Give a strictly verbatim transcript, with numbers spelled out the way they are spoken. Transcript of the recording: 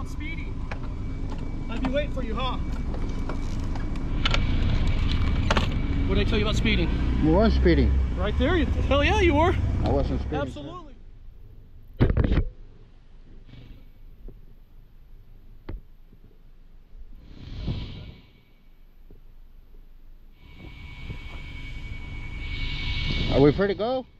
about speeding. I'd be waiting for you, huh? What did I tell you about speeding? You weren't speeding. Right there. You, hell yeah, you were. I wasn't speeding. Absolutely. Sir. Are we free to go?